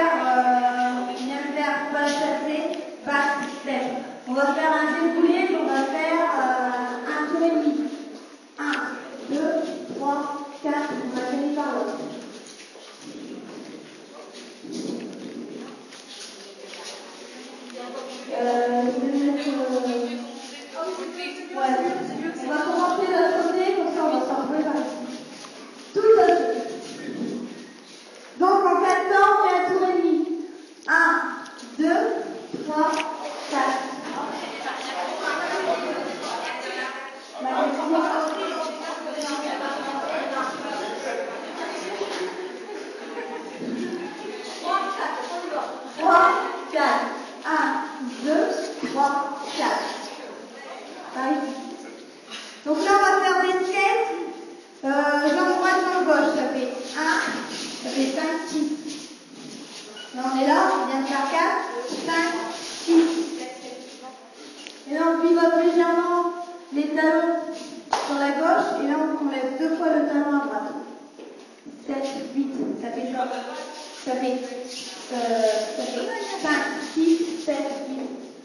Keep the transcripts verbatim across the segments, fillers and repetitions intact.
faire, euh, on vient de faire pas chasser, back step. On va faire un déboulé, on va faire euh, un tour et demi. un, deux, trois, quatre, on va finir par l'autre. Euh, je vais mettre... Euh, ouais, on va commencer de l'autre côté, comme ça on va s'en retrouver par ici. Tout le côté. Donc en quatre temps, on fait un tour et demi. un, deux, trois, quatre. trois, quatre. un, deux, trois, quatre. Par ici. Donc là, on va faire des skates. Euh, jambe droite, jambe gauche. Ça fait un, ça fait cinq, six. Là, on est là, on vient de faire quatre, cinq, six. Et là, on pivote légèrement les talons sur la gauche. Et là, on enlève deux fois le talon à droite. sept, huit. Ça fait quoi? Ça fait, euh, ça fait cinq, six, sept, huit.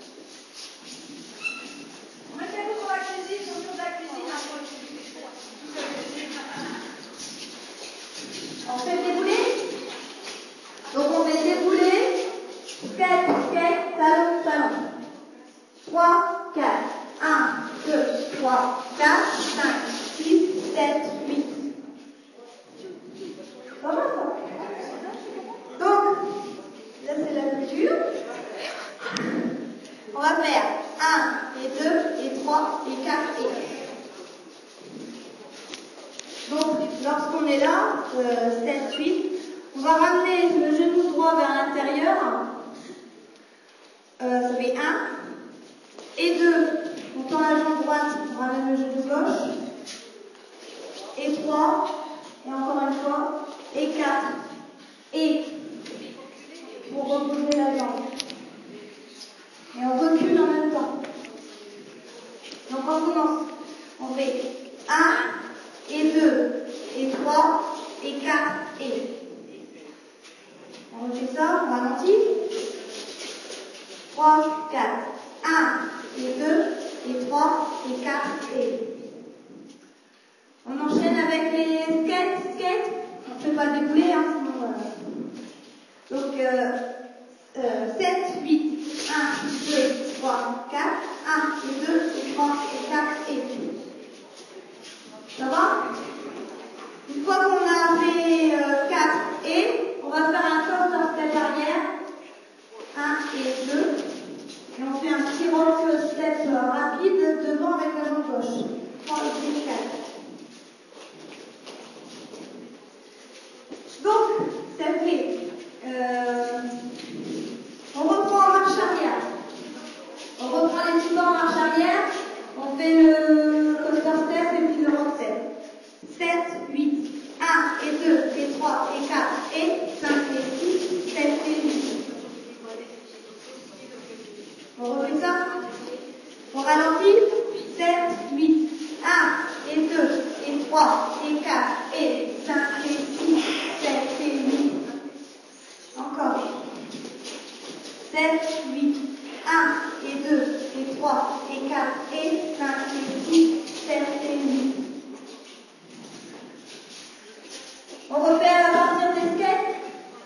On va faire pour la cuisine, sur la cuisine après. On fait débouler. Donc on fait débouler, skate, skate, talon, talon. trois, quatre, un, deux, trois, quatre, cinq, six, sept, huit. Comment ça? Donc, là c'est la plus dure. On va faire un, et deux, et trois, et quatre, et donc, lorsqu'on est là, euh, sept, huit, on va ramener le genou droit vers l'intérieur. Euh, ça fait un. Et deux, on tend la jambe droite, on ramène le genou gauche. Et trois, et encore une fois, et quatre. Et pour reposer la jambe. Et on recule en même temps. Donc on commence. On fait un, et deux, et trois, et quatre, et. On refait ça, on ralentit. trois, quatre. un, et deux, et trois, et quatre, et. On enchaîne avec les skates, skates. On ne fait pas débouler, hein, sinon. Euh... Donc, euh, euh, sept, huit, un, deux, trois, quatre, un, et deux, et trois, et quatre, et. Ça va? Une fois qu'on a fait euh, quatre et, on va faire un tour sur step arrière. un et deux. Et on fait un petit rock step rapide devant avec la jambe gauche. trois et quatre. Donc, ça fait. Euh, on reprend en marche arrière. On reprend les petits pas en marche arrière. On fait le coaster step et puis le rock step. sept, huit, un et deux et trois et quatre et cinq et six, sept et huit. On refait ça. On ralentit. sept, huit, un et deux et trois et quatre et cinq et six, sept et huit. Encore. sept, huit, un et deux et trois et quatre et cinq et six, sept et huit. On refait à partir des skates.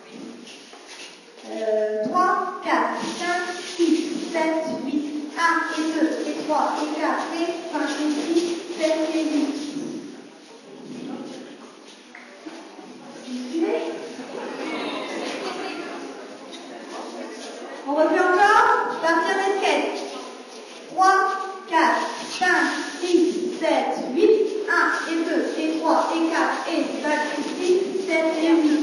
Euh, trois, quatre, cinq, six, sept, huit, un et deux et trois et quatre et cinq et six, sept et huit. On refait encore, partir des skates. trois, quatre, cinq, six, sept, huit, un et deux et trois et quatre et cinq et six, sept et huit.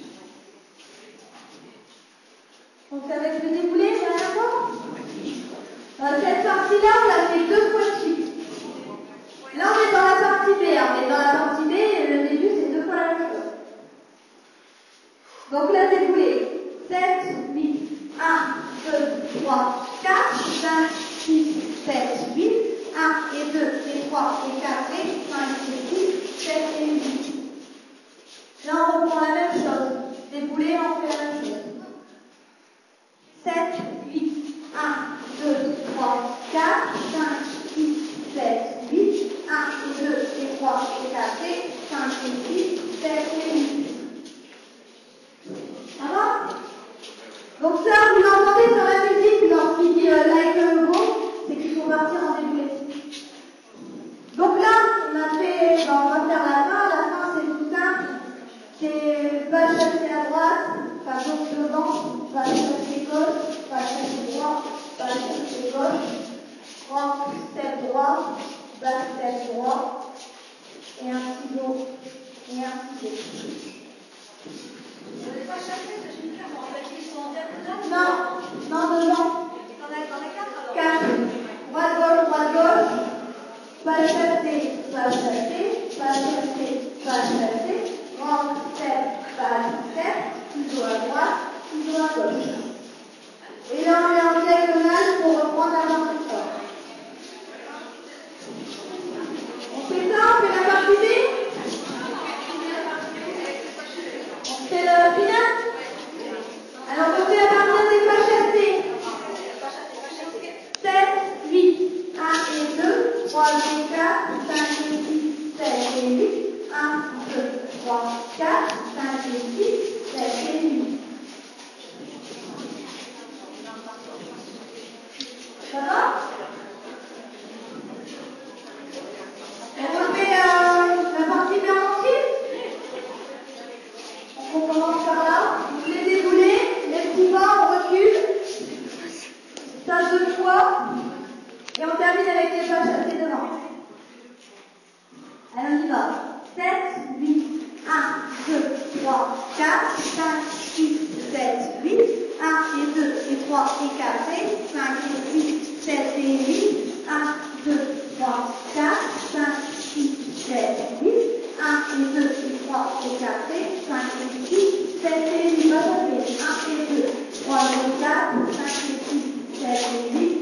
Donc avec le déboulé, vous allez voir. Euh, cette partie-là, on l'a fait deux fois de suite. Là, on est dans la partie B. Hein. On est dans la partie B et le début, c'est deux fois la même chose. Donc là, déboulé. sept, huit, un, deux, trois, quatre, cinq, six, sept, huit, un et deux et trois et quatre et cinq et six, sept et huit. Là, on reprend la même chose. Déboulé, on fait la même chose. Donc ça, vous l'entendez sur la musique lorsqu'il dit euh, like le go, c'est qu'il faut partir en déboulé. Donc là, on a fait, ben, on va faire la fin. La fin, c'est tout simple. C'est pas chasser à droite, pas gauche devant, pas chasser gauche, pas chasser droit, pas chasser gauche, front, step droit, back step droit, et un ciseau, et un ciseau. Vous n'avez pas chassé ce chimie, en fait, ils sont en diagonale? Non, non, devant. T'en as, t'en as quatre alors? Quatre. Droite, gauche, droite, gauche. Pas chasser, pas chasser, pas chasser, pas chasser. Grand step, pas step. Ciseau à droite, ciseau à gauche. Et là, on est en diagonale pour reprendre la main plus fort. On fait ça, on fait la partie B. On fait le final. Alors, on fait la partie des pas chassés. sept, huit, un et deux, trois et quatre, cinq et six, sept et huit, un, deux, trois, quatre, cinq et six, sept et huit. Ça va? On refait euh, la partie bien entière. On commence par là. Les déboulés, les petits pas, on recule. Ça deux fois. Et on termine avec les pas chassés devant. Allez, on y va. sept, huit, un, deux, trois, quatre, cinq, six, sept, huit, un et deux et trois et quatre et cinq et six, sept et huit, un, deux, trois, quatre, cinq, six, sept, huit, un et deux et trois et quatre et cinq et six, sept et huit, pas chassés, un et deux, trois et quatre, cinq et six, sept et huit,